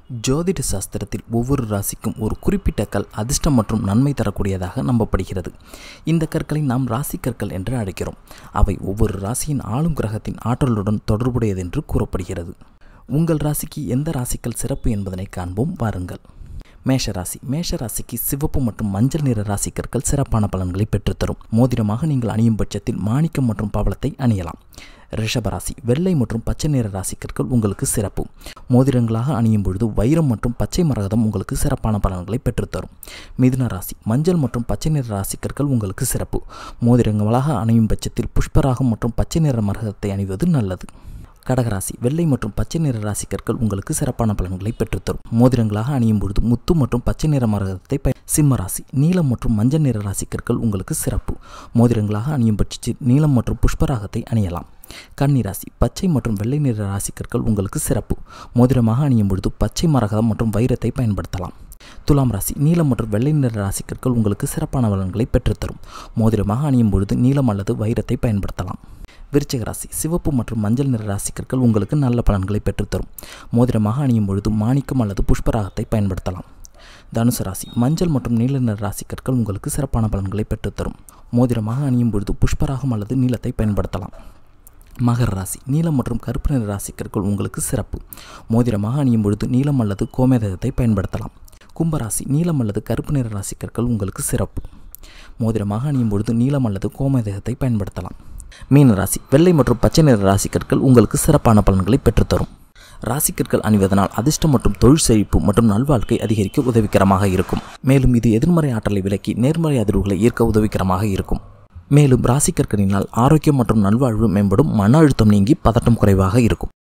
ஜோதிட சாஸ்திரத்தில் ஒவ்வொரு ராசிக்கும் ஒரு குறிப்பிட்ட கல் அதிர்ஷ்டம் மற்றும் நன்மை தரக்கூடியதாக நம்பப்படுகிறது. இந்த கற்களை நாம் ராசி கற்கள் என்று அழைக்கிறோம். அவை ஒவ்வொரு ராசியின் ஆளும் கிரகத்தின் ஆற்றலுடன் தொடர்புடையது என்று கூறப்படுகிறது. உங்கள் ராசிக்கு எந்த ராசிக்கல் சிறப்பு என்பதனை காண்போம் வாருங்கள். மேஷராசி. மேஷராசிக்கு சிவப்பு மற்றும் மஞ்சள் நிற ராசி கற்கள் சிறப்பான பலன்களை பெற்றுத்தரும். மோதிரமாக நீங்கள் அணியும் பட்சத்தில் மாணிக்கம் மற்றும் பவளத்தை அணியலாம். ரிஷபராசி. வெள்ளை மற்றும் பச்சை நிற ராசி கற்கள் உங்களுக்கு சிறப்பு. மோதிரங்களாக அணியும் பொழுது வைரம் மற்றும் பச்சை மரகதம் உங்களுக்கு சிறப்பான பலன்களை பெற்றுத்தரும். மிதுன ராசி. மஞ்சள் மற்றும் பச்சை நிற ராசி கற்கள் உங்களுக்கு சிறப்பு. மோதிரங்களாக அணியும் பட்சத்தில் புஷ்பராகம் மற்றும் பச்சை நிற மரகதத்தை அணிவது நல்லது. கடகராசி. வெள்ளை மற்றும் பச்சை நிற ராசி கற்கள் உங்களுக்கு சிறப்பான பலன்களை பெற்றுத்தரும். மோதிரங்களாக அணியும் பொழுது முத்து மற்றும் பச்சை நிற மரகதத்தை சிம்மராசி. நீலம் மற்றும் மஞ்சள் நிற ராசி கற்கள் உங்களுக்கு சிறப்பு. மோதிரங்களாக அணியும் பட்சத்தில் நீலம் மற்றும் புஷ்பராகத்தை அணியலாம். கன்னிராசி. பச்சை மற்றும் வெள்ளை நிற ராசி கற்கள் உங்களுக்கு சிறப்பு. மோதிரமாக அணியும் பொழுது பச்சை மரகதம் மற்றும் வைரத்தை பயன்படுத்தலாம். துலாம் ராசி. நீலம் மற்றும் வெள்ளை நிற ராசி கற்கள் உங்களுக்கு சிறப்பான பலன்களை பெற்றுத்தரும். மோதிரமாக அணியும் பொழுது நீலம் அல்லது வைரத்தை பயன்படுத்தலாம். விருச்சிக ராசி. சிவப்பு மற்றும் மஞ்சள் நிற ராசி கற்கள் உங்களுக்கு நல்ல பலன்களை பெற்றுத்தரும். மோதிரமாக அணியும் பொழுது மாணிக்கம் அல்லது புஷ்பராகத்தை பயன்படுத்தலாம். தனுசு ராசி. மஞ்சள் மற்றும் நீல நிற ராசி கற்கள் உங்களுக்கு சிறப்பான பலன்களை பெற்றுத்தரும். மோதிரமாக அணியும் பொழுது புஷ்பராகம் அல்லது நீலத்தை பயன்படுத்தலாம். மகர ராசி. நீலம் மற்றும் கருப்பு நிற ராசி கற்கள் உங்களுக்கு சிறப்பு. மோதிரமாக அணியும் பொழுது நீலம் அல்லது கோமேதகத்தை பயன்படுத்தலாம். கும்பராசி. நீலம் அல்லது கருப்பு நிற ராசி கற்கள் உங்களுக்கு சிறப்பு. மோதிரமாக அணியும் பொழுது நீலம் அல்லது கோமேதகத்தை பயன்படுத்தலாம். மீனராசி. வெள்ளை மற்றும் பச்சை நிற ராசி கற்கள் உங்களுக்கு சிறப்பான பலன்களை பெற்றுத்தரும். ராசி கற்கள் அணிவதனால் அதிர்ஷ்டம் மற்றும் தொழில் செழிப்பு மற்றும் நல்வாழ்க்கை அதிகரிக்க உதவிகரமாக இருக்கும். மேலும் இது எதிர்மறை ஆற்றலை விலக்கி நேர்மறை அதிர்வுகளை ஈர்க்க உதவிகரமாக இருக்கும். மேலும் ராசி கற்களினால் ஆரோக்கியம் மற்றும் நல்வாழ்வு மேம்படும். மன அழுத்தம் நீங்கி பதட்டம் குறைவாக இருக்கும்.